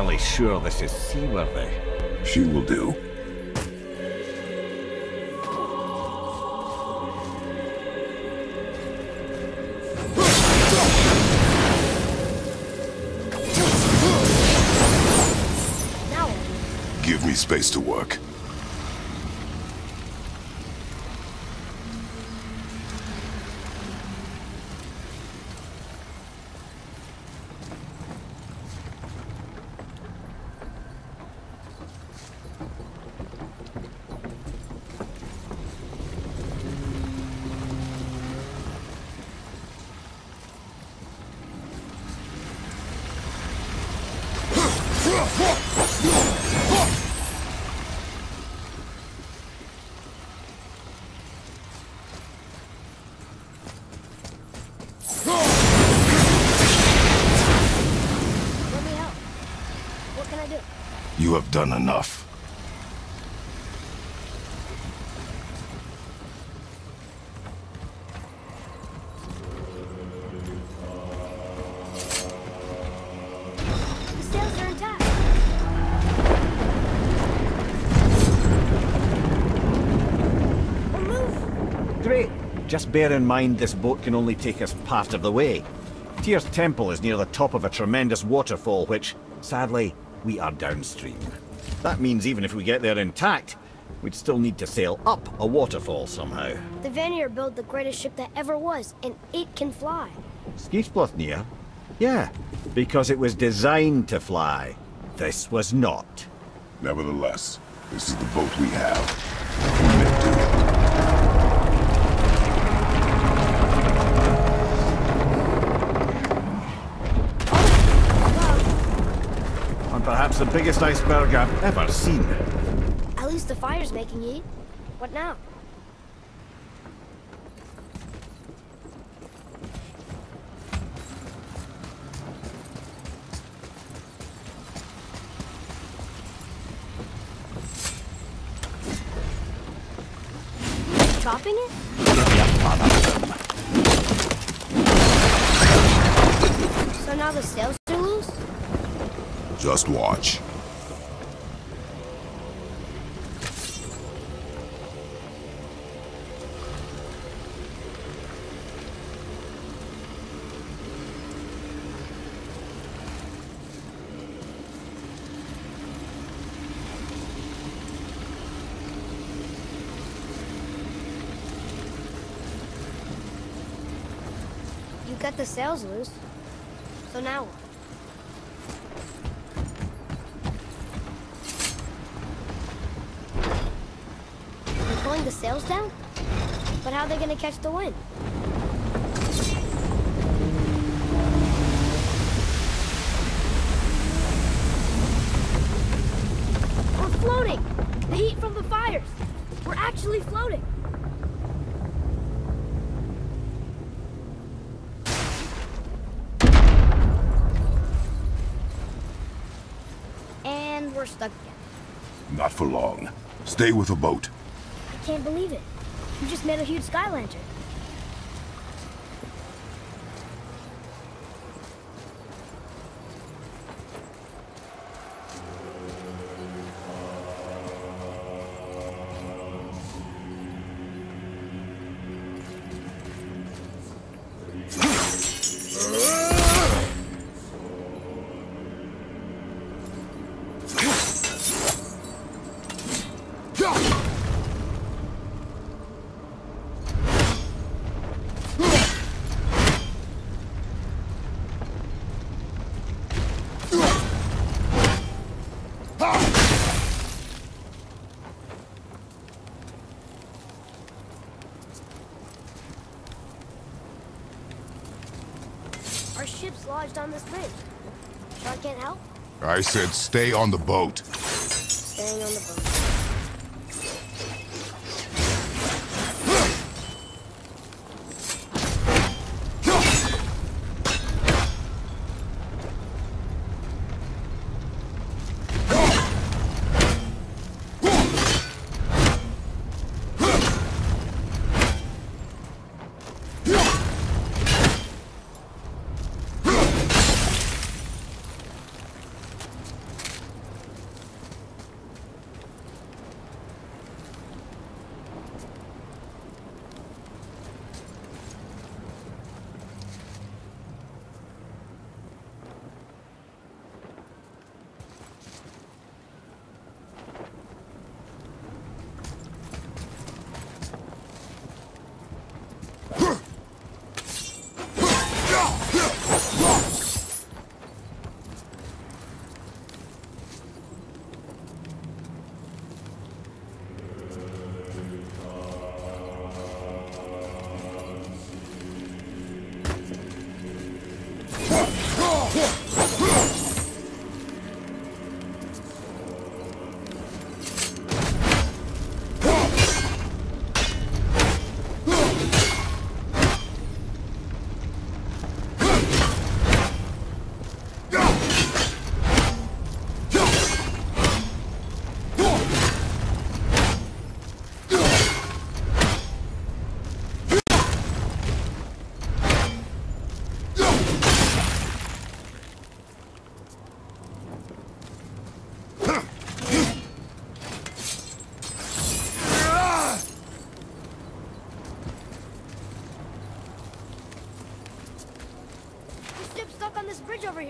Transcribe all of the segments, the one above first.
entirely sure this is seaworthy. She will do. Give me space to work. You have done enough. The sails are intact. We'll move. Great. Just bear in mind this boat can only take us part of the way. Tyr's temple is near the top of a tremendous waterfall which, sadly, we are downstream. That means even if we get there intact, we'd still need to sail up a waterfall somehow. The Vanir built the greatest ship that ever was, and it can fly. Skidbladnir? Yeah, because it was designed to fly. This was not. Nevertheless, this is the boat we have. Commit to it. Perhaps the biggest iceberg I've ever seen. At least the fire's making heat. What now? Chopping it? So now the sails are loose? Just watch. You got the sails loose. So now what? The sails down? But how are they gonna catch the wind? We're floating! The heat from the fires! We're actually floating! And we're stuck again. Not for long. Stay with the boat. I can't believe it. You just made a huge sky lantern. Our ship's lodged on this bridge. Sure I can't help? I said stay on the boat. Staying on the boat.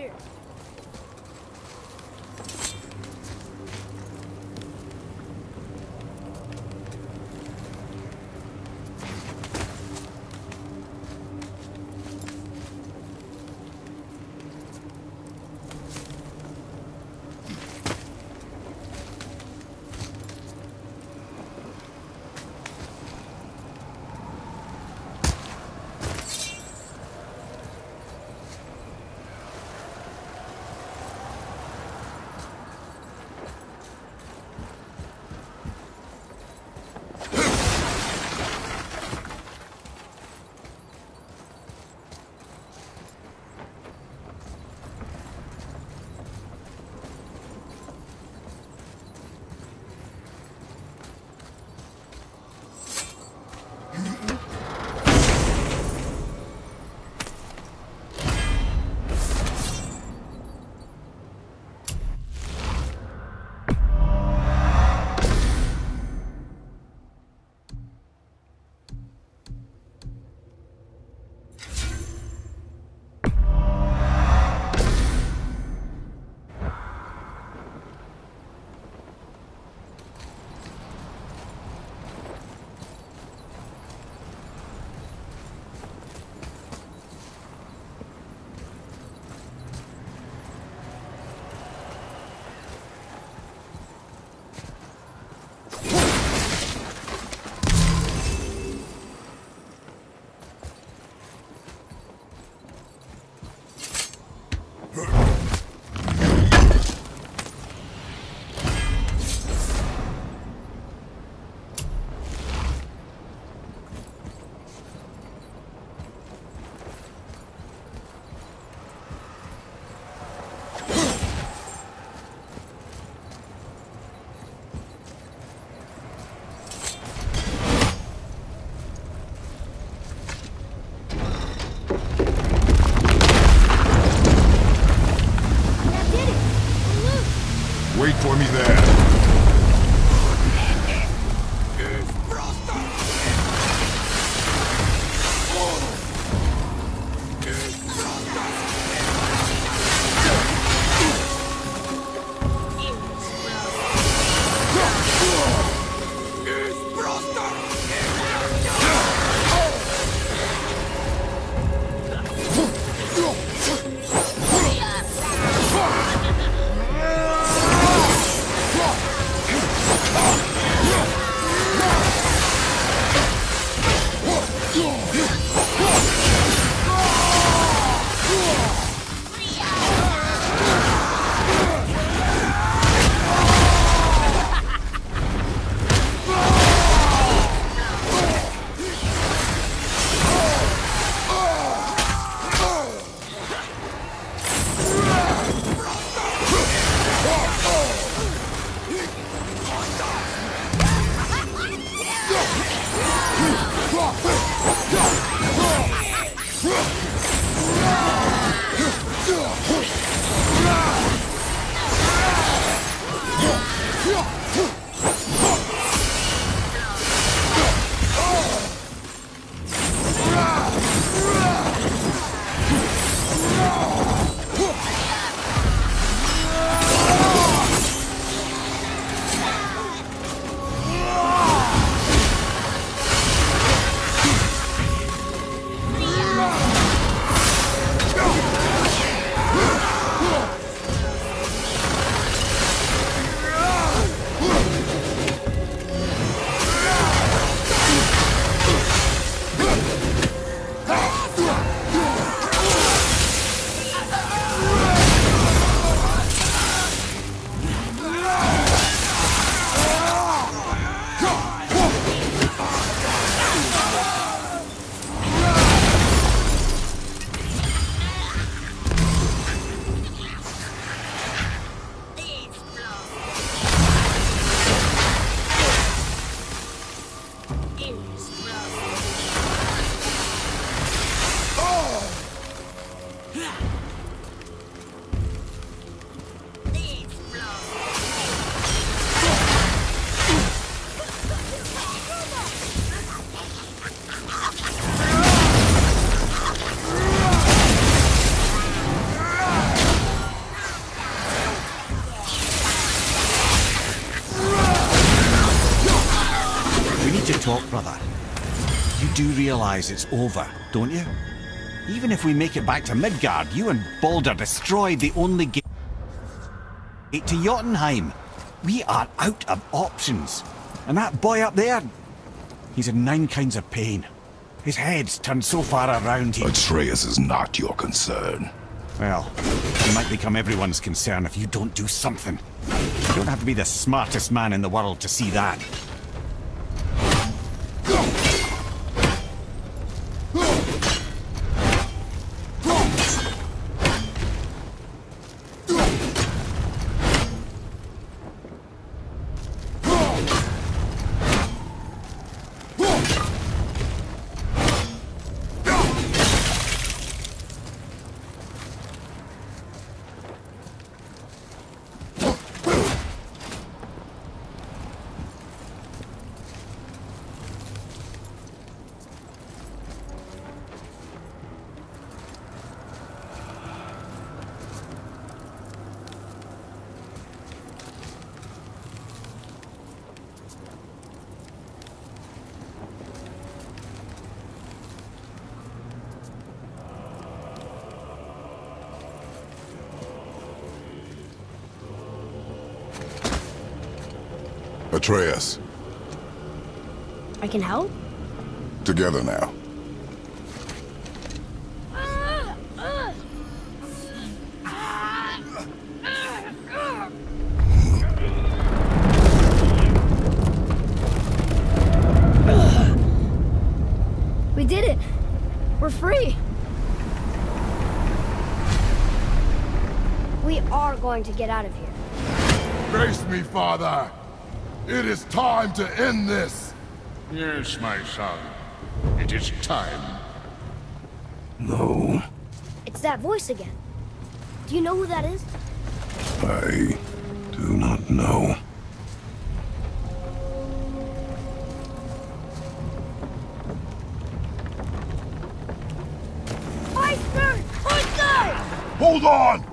here. Wait for me there. to talk, brother. You do realize it's over, don't you? Even if we make it back to Midgard, you and Baldur destroyed the only gate to Jotunheim. We are out of options. And that boy up there, he's in 9 kinds of pain. His head's turned so far around he... Atreus is not your concern. Well, he might become everyone's concern if you don't do something. You don't have to be the smartest man in the world to see that. Atreus. I can help? Together now. We did it! We're free! We are going to get out of here. Face me, father! It is time to end this! Yes, my son. It is time. No, It's that voice again. Do you know who that is? I do not know. Iceberg! Iceberg! Hold on!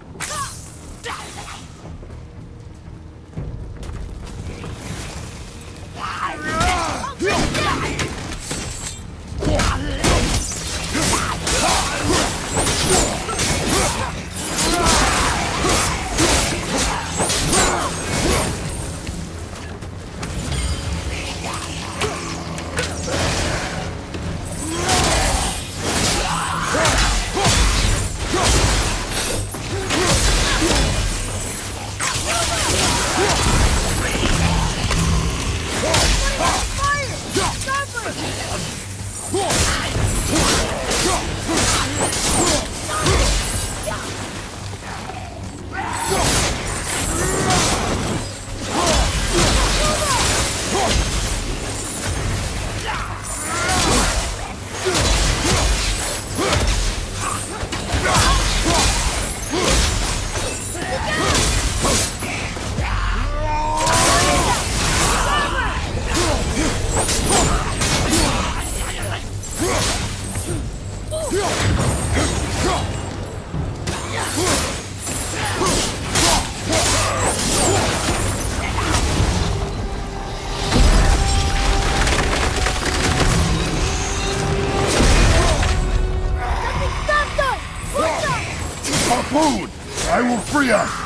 Harpoon! I will free us!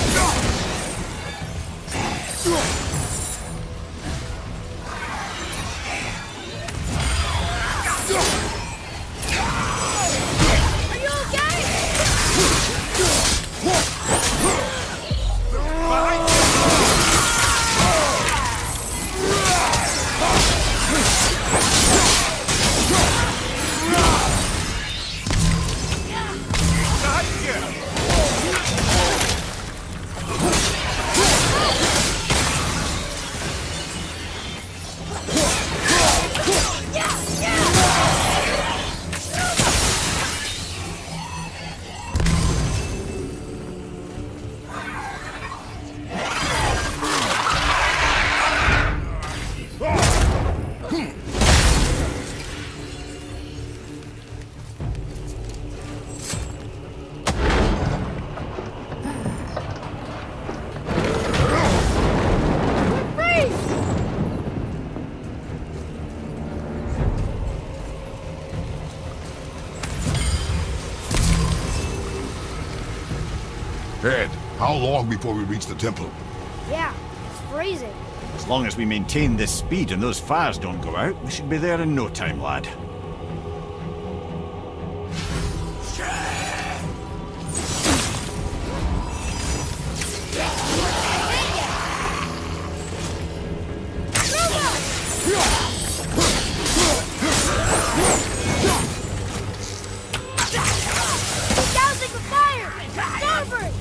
Are you okay? ahead. How long before we reach the temple? Yeah, it's freezing. As long as we maintain this speed and those fires don't go out, we should be there in no time, lad. Dousing the fire! Starboard!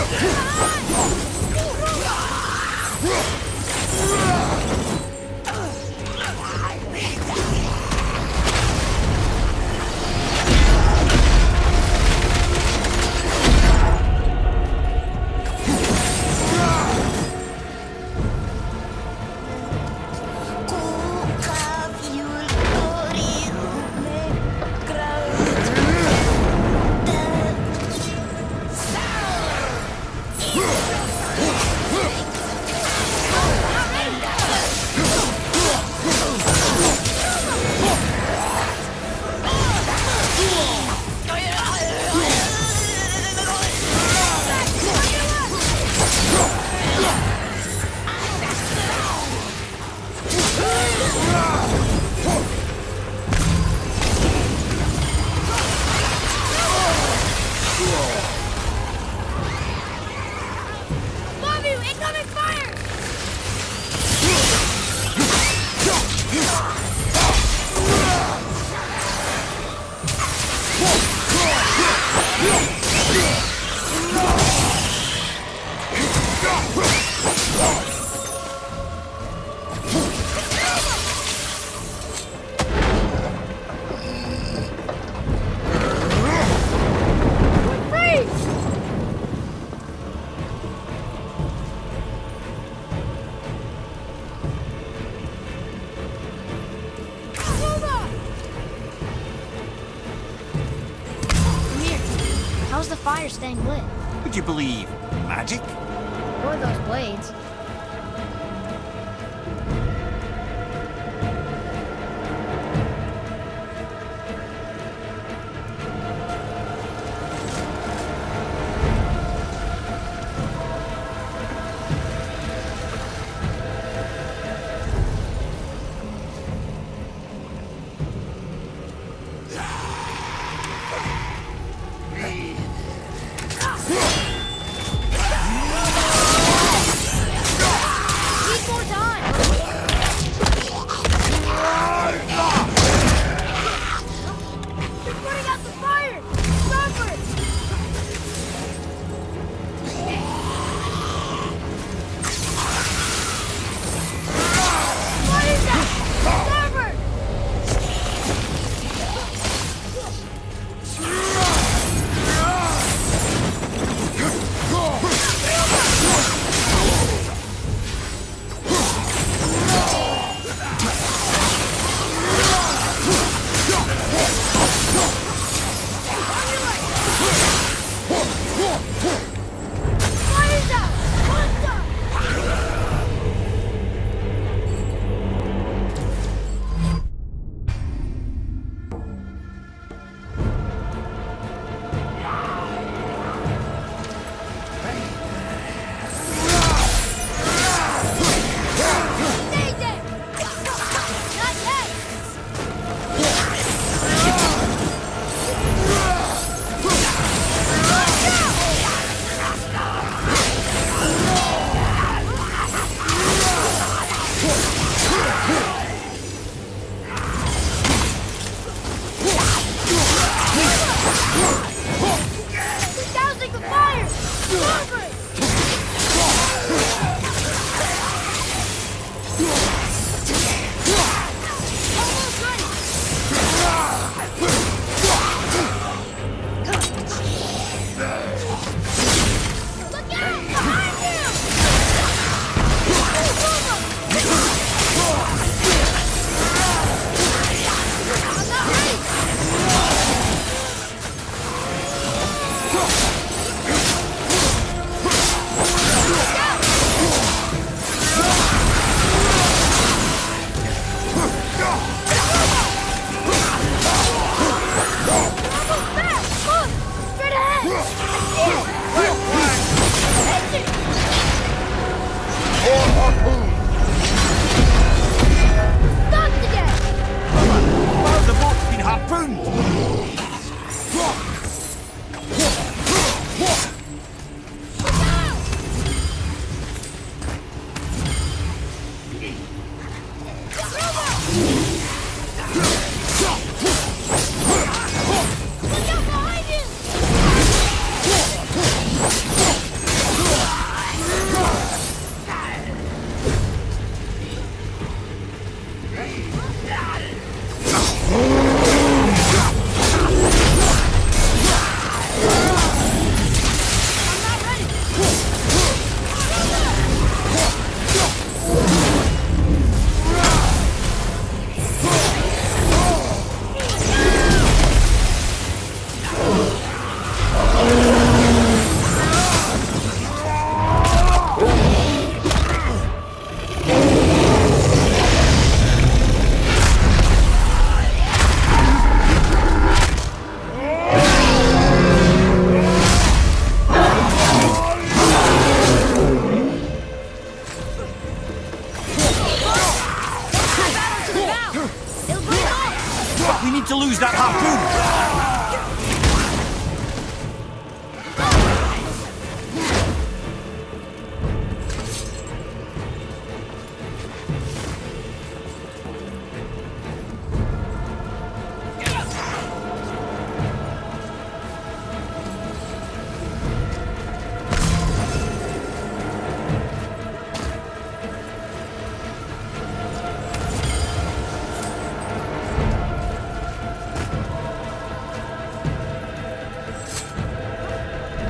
How's the fire staying lit? Would you believe magic? Or those blades?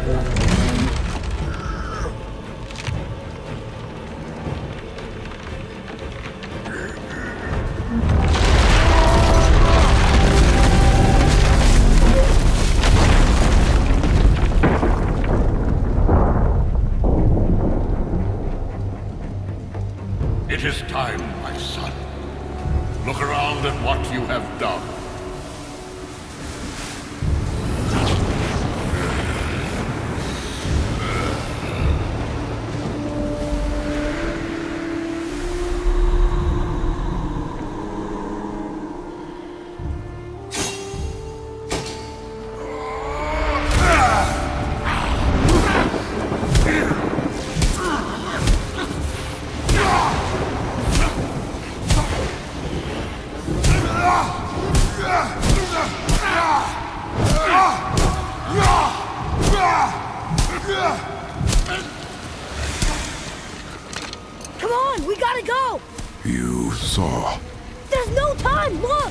It is time, my son. Look around at what you have done. Come on, we gotta go! You saw. There's no time, look!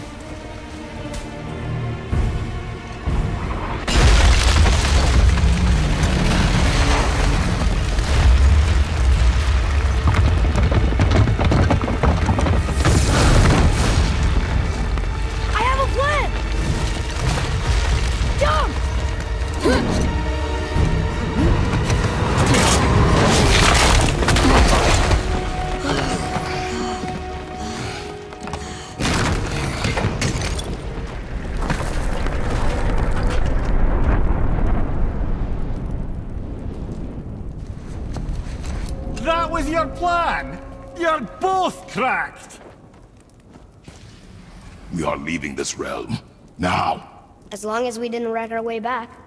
I have a plan! Jump! That was your plan? You're both cracked! We are leaving this realm. Now. As long as we didn't wreck our way back.